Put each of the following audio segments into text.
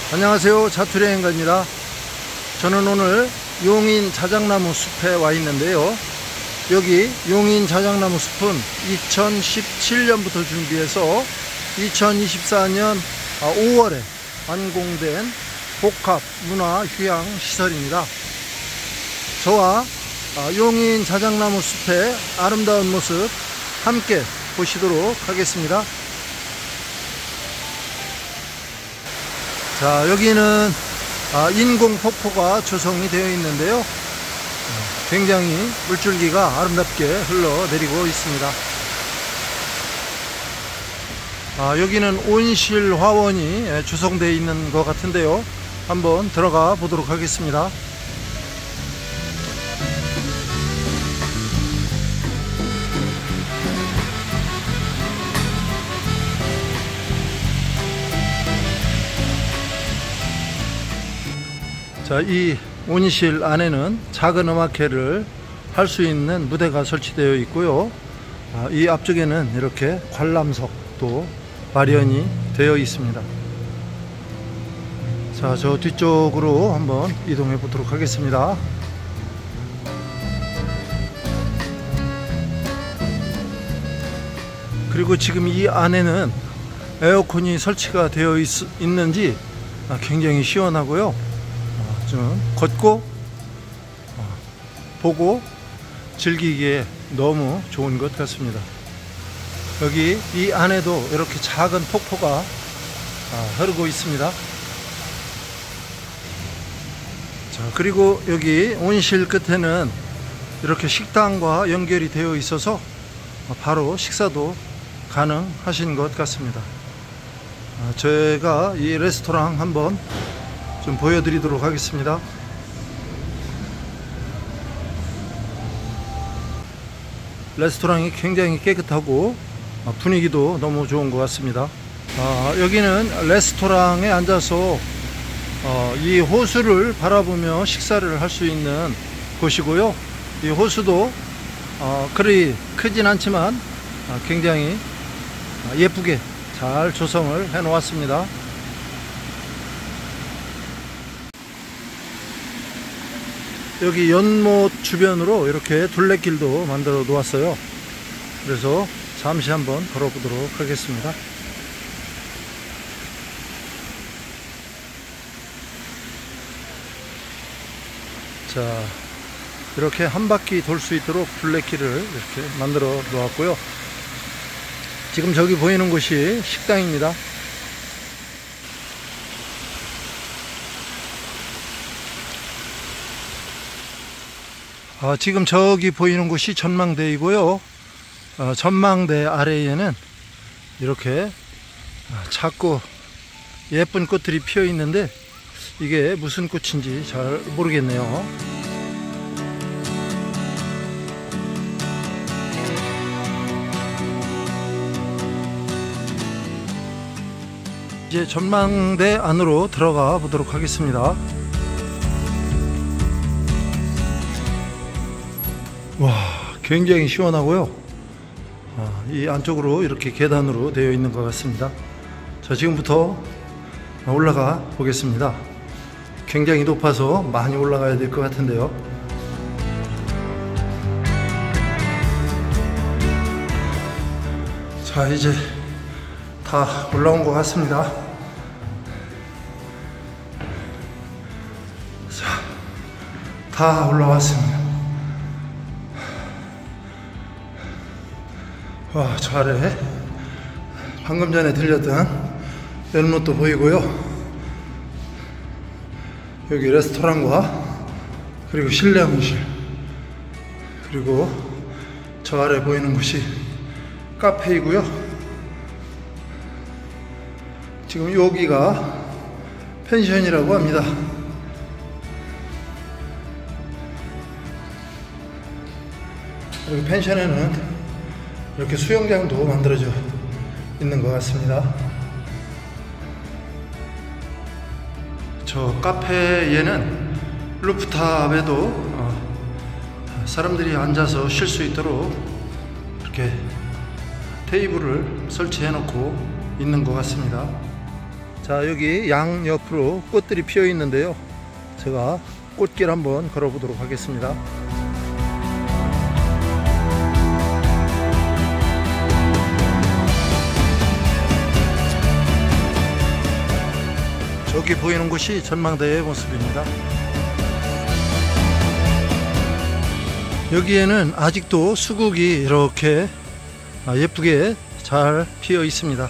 안녕하세요, 자투리여행가입니다. 저는 오늘 용인 자작나무 숲에 와 있는데요, 여기 용인 자작나무 숲은 2017년부터 준비해서 2024년 5월에 완공된 복합 문화휴양시설입니다. 저와 용인 자작나무 숲의 아름다운 모습 함께 보시도록 하겠습니다. 자, 여기는 인공 폭포가 조성이 되어 있는데요, 굉장히 물줄기가 아름답게 흘러내리고 있습니다. 여기는 온실 화원이 조성되어 있는 것 같은데요, 한번 들어가 보도록 하겠습니다. 자, 이 온실 안에는 작은 음악회를 할 수 있는 무대가 설치되어 있고요, 이 앞쪽에는 이렇게 관람석도 마련이 되어 있습니다. 자, 저 뒤쪽으로 한번 이동해 보도록 하겠습니다. 그리고 지금 이 안에는 에어컨이 설치가 되어 있는지 굉장히 시원하고요, 좀 걷고 보고 즐기기에 너무 좋은 것 같습니다. 여기 이 안에도 이렇게 작은 폭포가 흐르고 있습니다. 자, 그리고 여기 온실 끝에는 이렇게 식당과 연결이 되어 있어서 바로 식사도 가능하신 것 같습니다. 제가 이 레스토랑 한번 좀 보여드리도록 하겠습니다. 레스토랑이 굉장히 깨끗하고 분위기도 너무 좋은 것 같습니다. 여기는 레스토랑에 앉아서 이 호수를 바라보며 식사를 할 수 있는 곳이고요, 이 호수도 그리 크진 않지만 굉장히 예쁘게 잘 조성을 해 놓았습니다. 여기 연못 주변으로 이렇게 둘레길도 만들어 놓았어요. 그래서 잠시 한번 걸어보도록 하겠습니다. 자, 이렇게 한 바퀴 돌 수 있도록 둘레길을 이렇게 만들어 놓았고요, 지금 저기 보이는 곳이 식당입니다. 지금 저기 보이는 곳이 전망대이고요, 전망대 아래에는 이렇게 작고 예쁜 꽃들이 피어 있는데 이게 무슨 꽃인지 잘 모르겠네요. 이제 전망대 안으로 들어가 보도록 하겠습니다. 와, 굉장히 시원하고요, 이 안쪽으로 이렇게 계단으로 되어 있는 것 같습니다. 자, 지금부터 올라가 보겠습니다. 굉장히 높아서 많이 올라가야 될 것 같은데요. 자, 이제 다 올라온 것 같습니다. 자, 다 올라왔습니다. 와, 저 아래 방금 전에 들렸던 연못도 보이고요, 여기 레스토랑과 그리고 실내 온실, 그리고 저 아래 보이는 곳이 카페이고요, 지금 여기가 펜션이라고 합니다. 여기 펜션에는 이렇게 수영장도 만들어져 있는 것 같습니다. 저 카페에는 루프탑에도 사람들이 앉아서 쉴 수 있도록 이렇게 테이블을 설치해 놓고 있는 것 같습니다. 자, 여기 양 옆으로 꽃들이 피어 있는데요, 제가 꽃길 한번 걸어 보도록 하겠습니다. 저기 보이는 곳이 전망대의 모습입니다. 여기에는 아직도 수국이 이렇게 예쁘게 잘 피어 있습니다.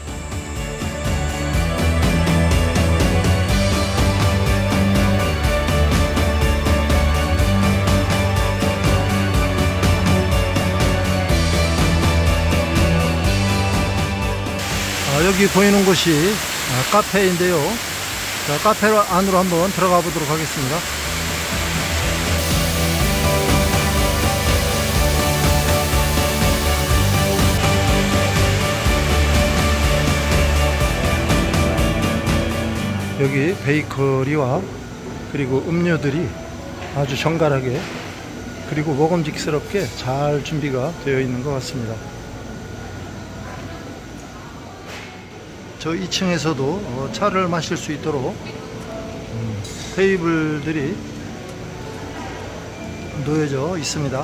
여기 보이는 곳이 카페인데요. 자, 카페 안으로 한번 들어가 보도록 하겠습니다. 여기 베이커리와 그리고 음료들이 아주 정갈하게 그리고 먹음직스럽게 잘 준비가 되어 있는 것 같습니다. 저 2층에서도 차를 마실 수 있도록 테이블들이 놓여져 있습니다.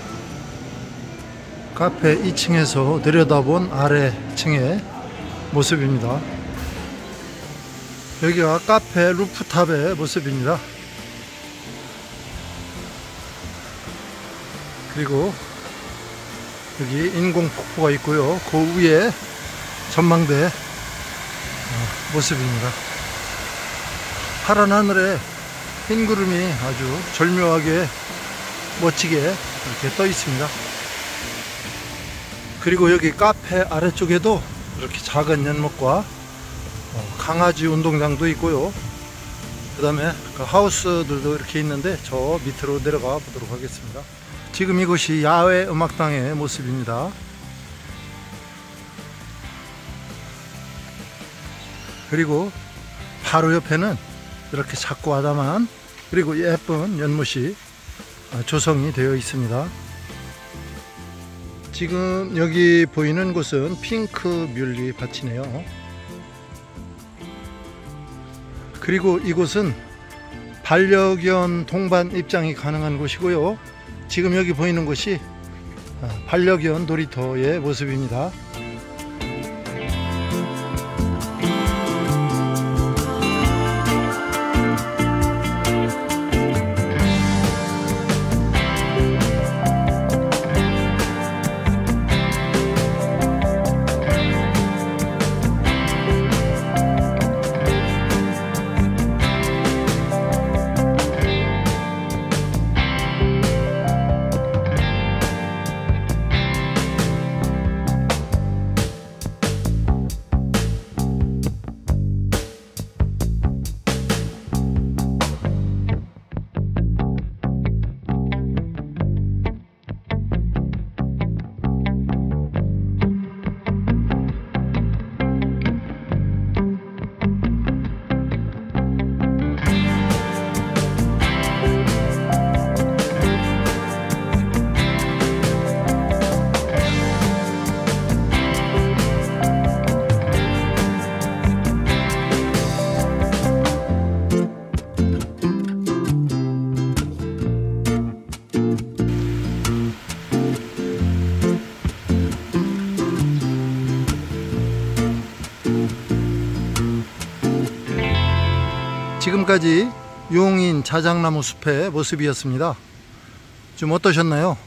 카페 2층에서 내려다본 아래층의 모습입니다. 여기가 카페 루프탑의 모습입니다. 그리고 여기 인공폭포가 있고요, 그 위에 전망대 모습입니다. 파란 하늘에 흰 구름이 아주 절묘하게 멋지게 이렇게 떠 있습니다. 그리고 여기 카페 아래쪽에도 이렇게 작은 연못과 강아지 운동장도 있고요, 그 다음에 그 하우스들도 이렇게 있는데 저 밑으로 내려가 보도록 하겠습니다. 지금 이곳이 야외 음악당의 모습입니다. 그리고 바로 옆에는 이렇게 작고 아담한 그리고 예쁜 연못이 조성이 되어 있습니다. 지금 여기 보이는 곳은 핑크 뮬리 밭이네요. 그리고 이곳은 반려견 동반 입장이 가능한 곳이고요, 지금 여기 보이는 곳이 반려견 놀이터의 모습입니다. 지금까지 용인 자작나무 숲의 모습이었습니다. 좀 어떠셨나요?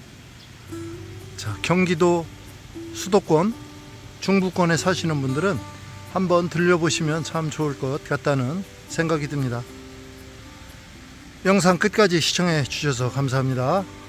자, 경기도 수도권, 중부권에 사시는 분들은 한번 들려보시면 참 좋을 것 같다는 생각이 듭니다. 영상 끝까지 시청해 주셔서 감사합니다.